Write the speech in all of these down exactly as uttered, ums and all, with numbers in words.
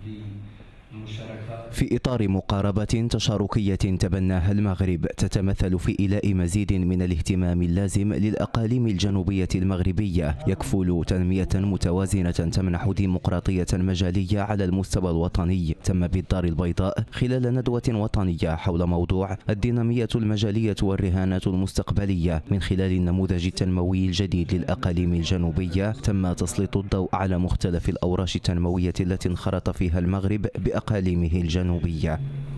في إطار مقاربة تشاركية تبناها المغرب تتمثل في إيلاء مزيد من الاهتمام اللازم للأقاليم الجنوبية المغربية يكفل تنمية متوازنة تمنح ديمقراطية مجالية على المستوى الوطني، تم بالدار البيضاء خلال ندوة وطنية حول موضوع الدينامية المجالية والرهانات المستقبلية من خلال النموذج التنموي الجديد للأقاليم الجنوبية. تم تسليط الضوء على مختلف الأوراش التنموية التي انخرط فيها المغرب بأقاليمه الجنوبية.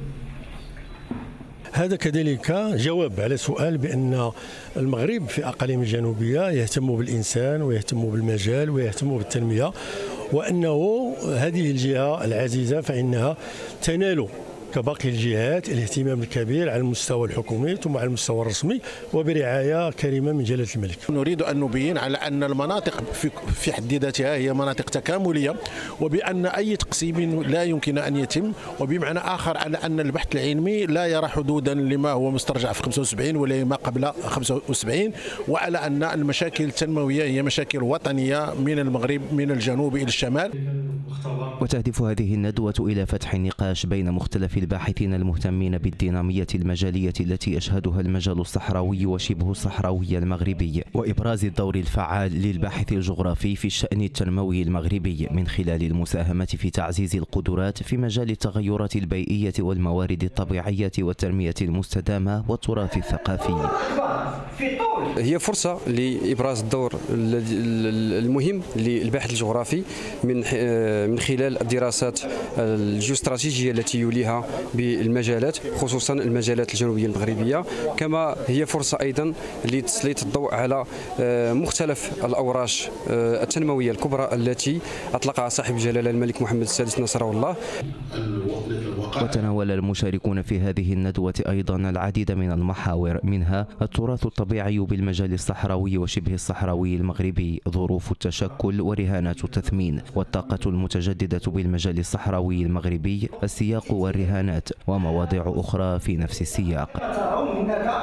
هذا كذلك جواب على سؤال بأن المغرب في أقاليم الجنوبية يهتم بالإنسان ويهتم بالمجال ويهتم بالتنمية، وأنه هذه الجهة العزيزة فإنها تنال كباقي الجهات الاهتمام الكبير على المستوى الحكومي ثم على المستوى الرسمي وبرعاية كريمة من جلالة الملك. نريد أن نبين على أن المناطق في حد ذاتها هي مناطق تكاملية، وبأن أي تقسيم لا يمكن أن يتم، وبمعنى آخر على أن البحث العلمي لا يرى حدودا لما هو مسترجع في خمسة وسبعين ولا ما قبل خمسة وسبعين، وعلى أن المشاكل التنموية هي مشاكل وطنية من المغرب من الجنوب إلى الشمال. وتهدف هذه الندوة إلى فتح النقاش بين مختلف الباحثين المهتمين بالدينامية المجالية التي يشهدها المجال الصحراوي وشبه الصحراوي المغربي، وإبراز الدور الفعال للباحث الجغرافي في الشأن التنموي المغربي من خلال المساهمة في تعزيز القدرات في مجال التغيرات البيئية والموارد الطبيعية والتنمية المستدامة والتراث الثقافي. هي فرصة لإبراز الدور المهم للباحث الجغرافي من من خلال الدراسات الجيوستراتيجية التي يوليها بالمجالات، خصوصا المجالات الجنوبية المغربية، كما هي فرصة أيضا لتسليط الضوء على مختلف الأوراش التنموية الكبرى التي أطلقها صاحب الجلالة الملك محمد السادس نصره الله. وتناول المشاركون في هذه الندوة أيضا العديد من المحاور، منها التراث الطبيعي بالمجال الصحراوي وشبه الصحراوي المغربي، ظروف التشكل ورهانات التثمين، والطاقة المتجددة بالمجال الصحراوي المغربي، السياق والرهانات، ومواضيع أخرى في نفس السياق.